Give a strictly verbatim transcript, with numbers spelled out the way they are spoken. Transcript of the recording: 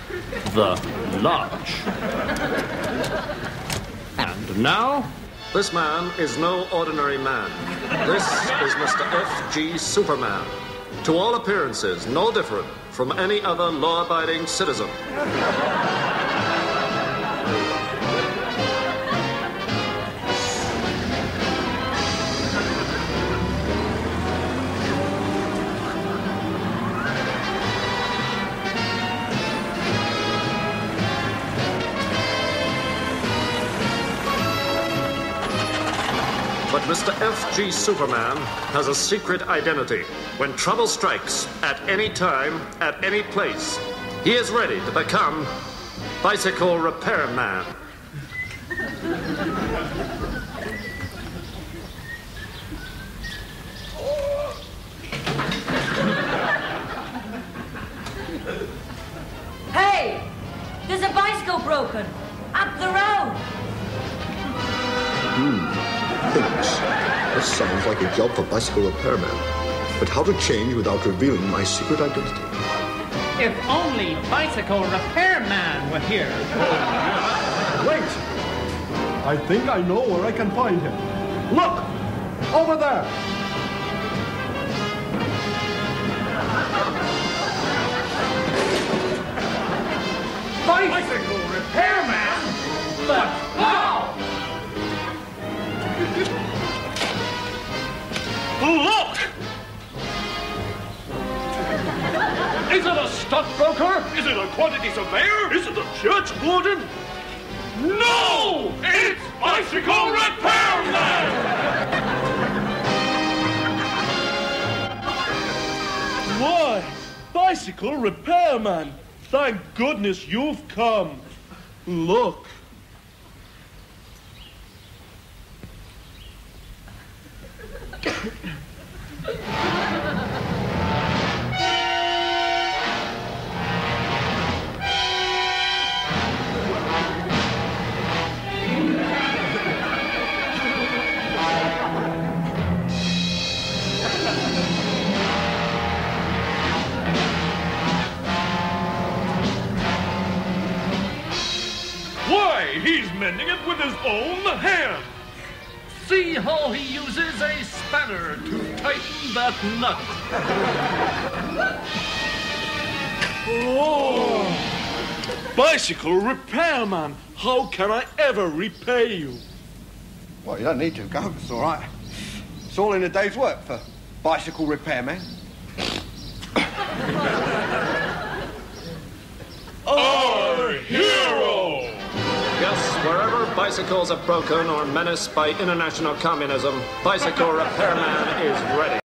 the Lodge. And now, this man is no ordinary man. This is Mister F G Superman. To all appearances, no different from any other law-abiding citizen. But Mister F G Superman has a secret identity. When trouble strikes, at any time, at any place, he is ready to become Bicycle Repairman. Hey! There's a bicycle broken! Up the road! Hmm. Thinks. This sounds like a job for bicycle repairman. But how to change without revealing my secret identity? If only Bicycle Repairman were here. Wait! I think I know where I can find him. Look! Over there! Bicycle Repairman? But how? Look! Is it a stockbroker? Is it a quantity surveyor? Is it a church warden? No! It's Bicycle Repairman! Why, Bicycle Repairman! Thank goodness you've come. Look. Why, he's mending it with his own hand. See how he uses a spanner to tighten that nut. Oh! Bicycle Repairman, how can I ever repay you? Well, you don't need to go. It's all right. It's all in a day's work for Bicycle Repairman. Our hero! Yes, wherever bicycles are broken or menaced by international communism, Bicycle Repairman is ready.